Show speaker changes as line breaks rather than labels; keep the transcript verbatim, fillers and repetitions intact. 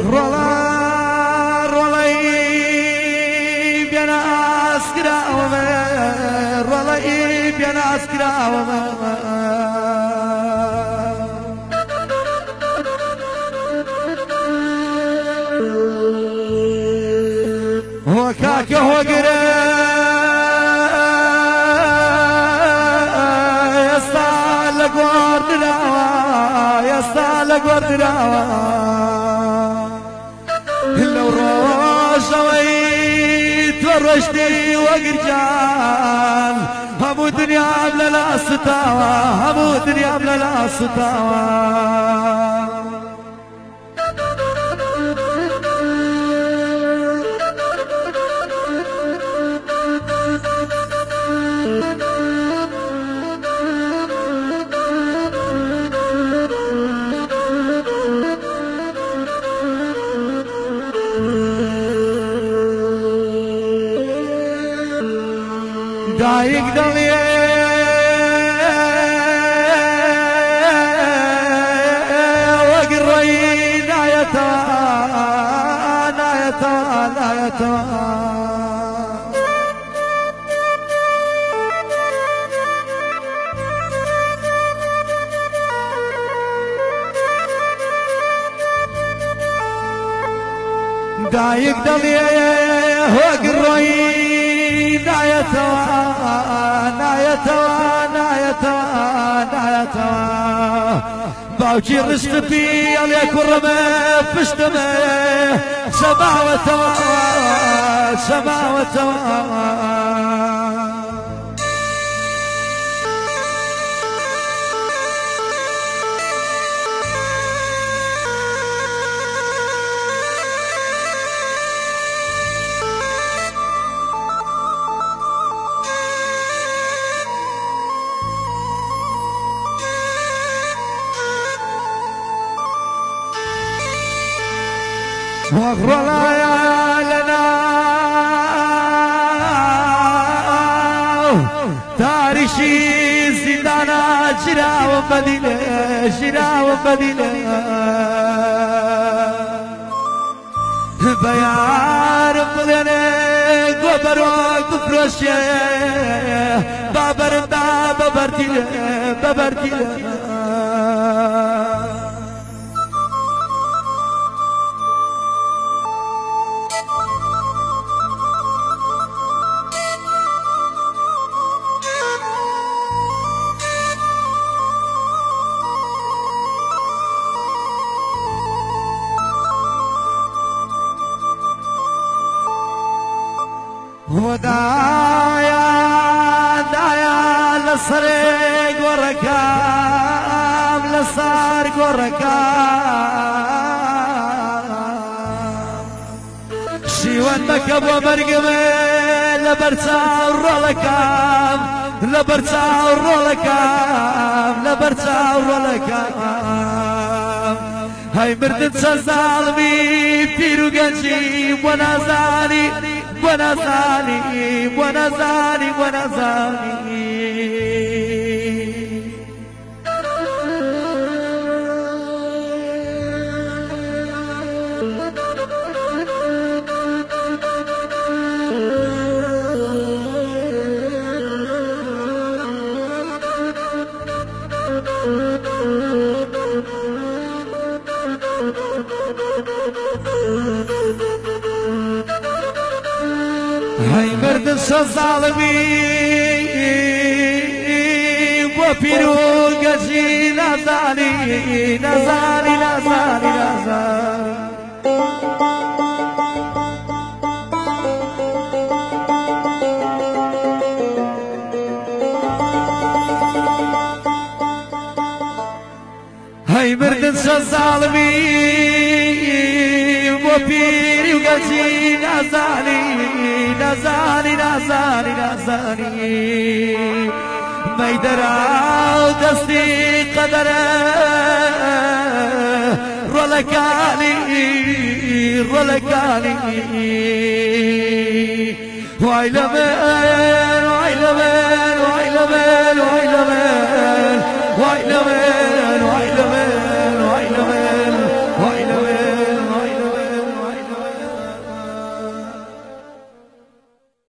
رولا رولا بينا اسكرا رولا بينا اسكرا وكاك وقرا يستعلق وردنا يستعلق وردنا لو روشويت ورشتي وقرجان همو دنيا بلا لا ستاوى همو دنيا بلا لا ستاوى دايق دمي وقري نايتا نايتا نايتا دايق دمي وقري نايتا نايتا نايتا نايتا باوجي رستبي عليك ورمي فشتمي سماوة سماوة واغرى لنا تاريشي زندانا شرا ومدينة شرا ومدينة بيار مدينة قبر وقفرشي بابر دا ببرتيلة ببرتيلة ودايا دايا لسرق وركام لسارق وركام شيوان مكب ومرقمي لبرتا ورولكام لبرتا ورولكام لبرتا ورولكام هاي مردن سزالمي بيرو قنجي ونازاني ونزاني ونزاني ونزاني هاي مرد الظالمي وبيرو قجي نزاني نزاني نزاني نزاني هاي مرد الظالمي وبيرو قجي نزاني نزاني نزاني نزاني ميدرا دستي قدره رولكاني رولكاني واي لمن واي لمن واي لمن واي لمن